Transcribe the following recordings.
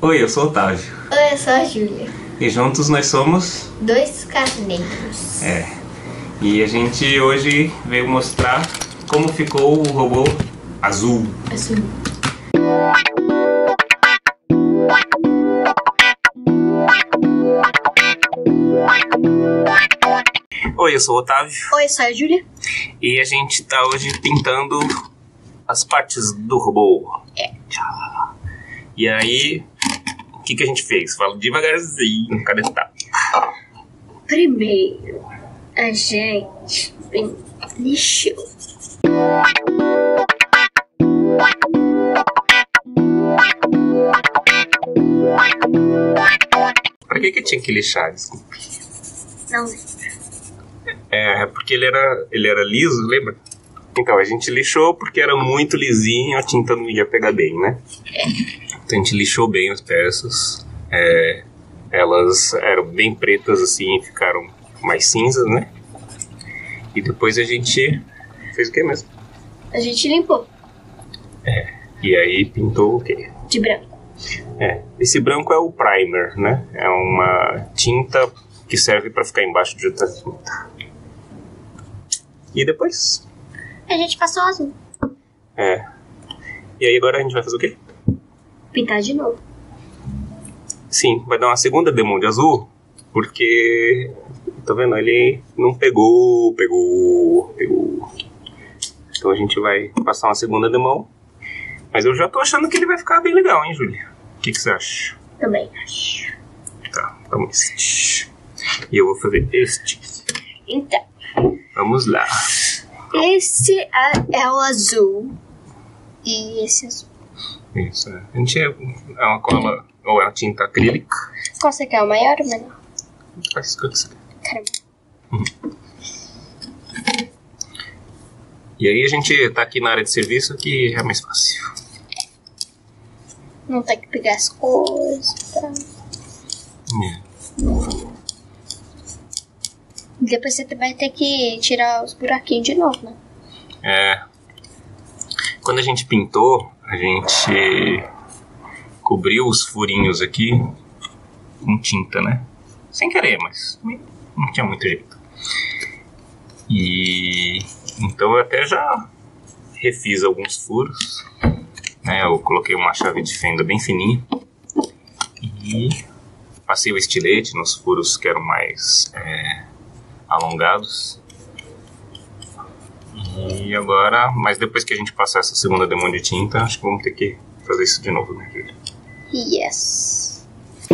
Oi, eu sou o Otávio. Oi, eu sou a Júlia. E juntos nós somos... Dois carneiros. E a gente hoje veio mostrar como ficou o robô azul. Azul. Oi, eu sou o Otávio. Oi, eu sou a Júlia. E a gente tá hoje pintando as partes do robô. E aí, o que a gente fez? Fala devagarzinho, cada etapa. Primeiro, a gente lixou. Pra que tinha que lixar? Desculpa. Não lembro. É porque ele era liso, lembra? Então, a gente lixou porque era muito lisinho, a tinta não ia pegar bem, né? Então a gente lixou bem as peças. Elas eram bem pretas assim, ficaram mais cinzas, né? E depois a gente fez o que mesmo? A gente limpou. E aí pintou o quê? De branco. Esse branco é o primer, né? É uma tinta que serve para ficar embaixo de outra tinta. E depois? A gente passou azul. E aí agora a gente vai fazer o quê? Pintar de novo. Sim, vai dar uma segunda demão de azul, porque, tá vendo, ele não pegou. Então a gente vai passar uma segunda demão, mas eu já tô achando que ele vai ficar bem legal, hein, Júlia? O que você acha? Também acho. Tá, vamos este. E eu vou fazer este. Então, Vamos lá. esse é o azul. E esse azul. Isso, a gente é uma cola, ou é uma tinta acrílica. Qual você quer? O maior ou o menor? Faz o que você quer. Caramba. E aí a gente tá aqui na área de serviço que é mais fácil. Não tem que pegar as coisas, tá? Depois você vai ter que tirar os buraquinhos de novo, né? Quando a gente pintou, a gente cobriu os furinhos aqui com tinta, né? Sem querer, mas não tinha muito jeito. E então eu até já refiz alguns furos, né? Eu coloquei uma chave de fenda bem fininha e passei o estilete nos furos que eram mais alongados. E agora, mas depois que a gente passar essa segunda demão de tinta, acho que vamos ter que fazer isso de novo, né, Júlia? Yes.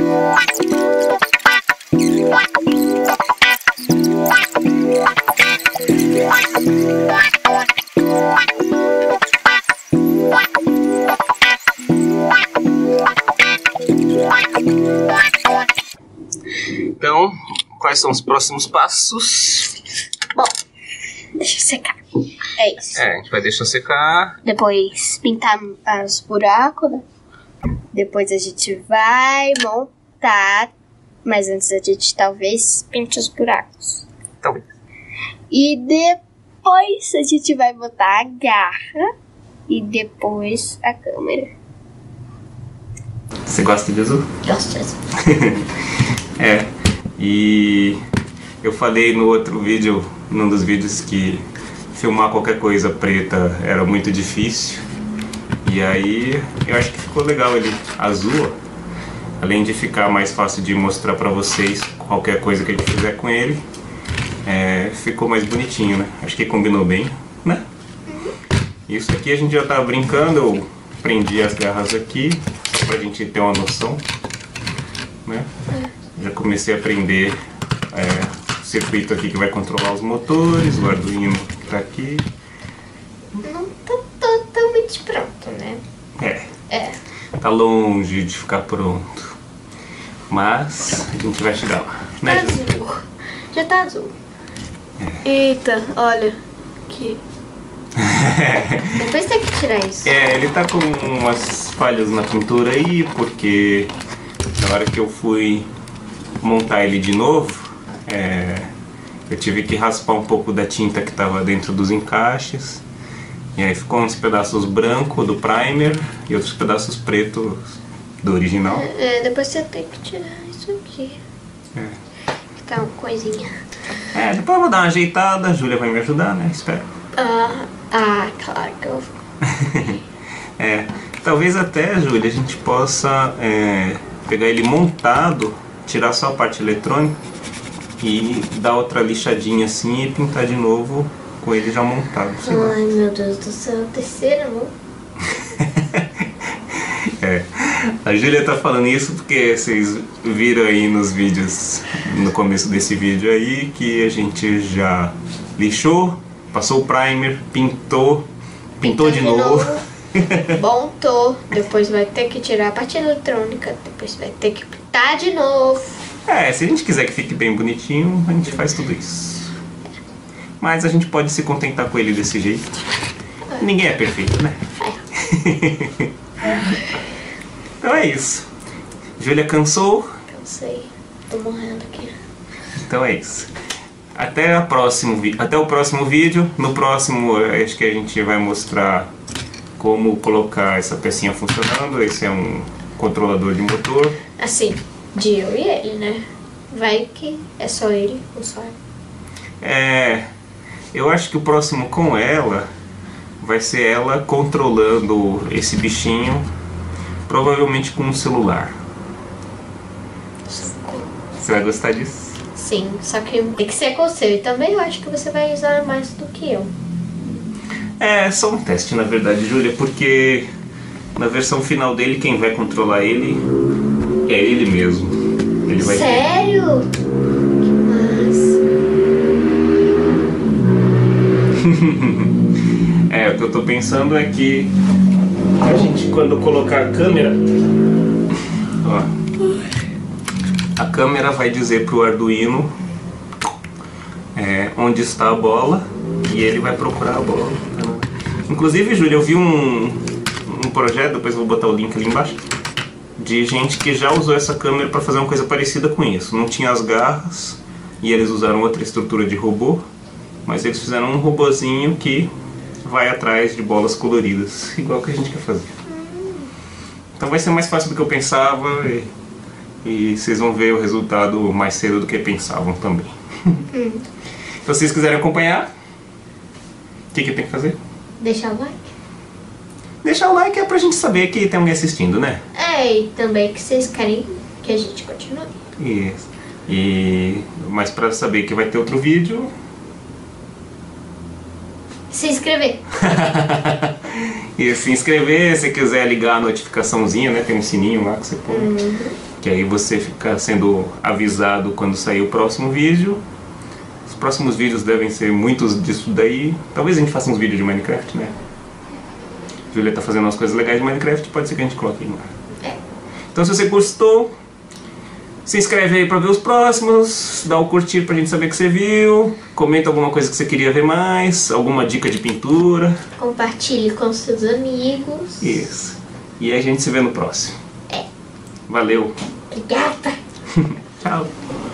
Então, quais são os próximos passos? Bom, deixa secar. É isso. A gente vai deixar secar. Depois pintar os buracos, né? Depois a gente vai montar. Mas antes a gente talvez pinte os buracos. Talvez. E depois a gente vai botar a garra. E depois a câmera. Você gosta de azul? Gosto de azul. E eu falei no outro vídeo, num dos vídeos, que filmar qualquer coisa preta era muito difícil. E aí eu acho que ficou legal ele azul, além de ficar mais fácil de mostrar pra vocês qualquer coisa que a gente fizer com ele. Ficou mais bonitinho, né? Acho que combinou bem, né? Isso aqui a gente já tava brincando, eu prendi as garras aqui, só pra gente ter uma noção, né? Já comecei a aprender o circuito aqui que vai controlar os motores, o Arduino que tá aqui. Não tá totalmente pronto, né? Tá longe de ficar pronto, mas a gente vai chegar lá, né? Azul. Já tá azul. Eita, olha aqui. Depois tem que tirar isso. Ele tá com umas falhas na pintura aí, porque na hora que eu fui montar ele de novo, eu tive que raspar um pouco da tinta que estava dentro dos encaixes. E aí ficou uns pedaços brancos do primer e outros pedaços pretos do original. Depois você tem que tirar isso aqui. Que tá uma coisinha. Depois eu vou dar uma ajeitada, a Júlia vai me ajudar, né? Espero. Claro que eu vou. Talvez até, Júlia, a gente possa pegar ele montado, tirar só a parte eletrônica e dar outra lixadinha assim e pintar de novo com ele já montado. Ai, meu Deus do céu, terceira mão. A Júlia tá falando isso porque vocês viram aí nos vídeos, no começo desse vídeo aí, que a gente já lixou, passou o primer, pintou de novo. Montou, depois vai ter que tirar a parte eletrônica, depois vai ter que pintar de novo. Se a gente quiser que fique bem bonitinho, a gente faz tudo isso. Mas a gente pode se contentar com ele desse jeito. Ninguém é perfeito, né? Então é isso. Júlia cansou? Cansei. Tô morrendo aqui. Então é isso. Até o próximo vídeo. No próximo, acho que a gente vai mostrar como colocar essa pecinha funcionando. Esse é um controlador de motor. Assim, de eu e ele, né? Vai que é só ele ou só ela. Eu acho que o próximo com ela vai ser ela controlando esse bichinho, provavelmente com um celular. Você vai gostar disso? Sim, só que tem que ser com o seu. E também eu acho que você vai usar mais do que eu. É só um teste, na verdade, Júlia, porque na versão final dele, quem vai controlar ele é ele mesmo. Ele vai Sério? Que massa. O que eu tô pensando é que a gente, quando colocar a câmera, a câmera vai dizer pro Arduino onde está a bola e ele vai procurar a bola. Inclusive, Júlia, eu vi um projeto, depois eu vou botar o link ali embaixo, de gente que já usou essa câmera para fazer uma coisa parecida com isso. Não tinha as garras e eles usaram outra estrutura de robô, mas eles fizeram um robozinho que vai atrás de bolas coloridas, igual que a gente quer fazer. Então vai ser mais fácil do que eu pensava e vocês vão ver o resultado mais cedo do que pensavam também. Se vocês quiserem acompanhar, o que tem que fazer? Deixar o like. Deixar o like é pra gente saber que tem alguém assistindo, né? E também que vocês querem que a gente continue. Isso. Mas pra saber que vai ter outro vídeo... Se inscrever. E se inscrever, se quiser ligar a notificaçãozinha, né? Tem um sininho lá que você põe. Que aí você fica sendo avisado quando sair o próximo vídeo. Os próximos vídeos devem ser muitos disso daí. Talvez a gente faça uns vídeos de Minecraft, né? A Júlia tá fazendo umas coisas legais de Minecraft, pode ser que a gente coloque aí no ar. Então se você gostou, se inscreve aí pra ver os próximos, dá o curtir pra gente saber que você viu, comenta alguma coisa que você queria ver mais, alguma dica de pintura. Compartilhe com seus amigos. Isso. E a gente se vê no próximo. Valeu. Obrigada. Tchau.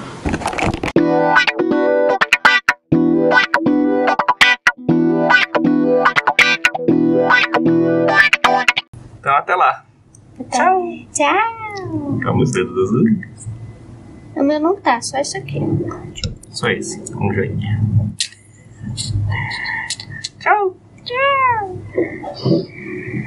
Então até lá. Tchau. Tchau. Calma os dedos das unhas. O meu não tá, só isso aqui. Só esse, um joinha. Tchau. Tchau.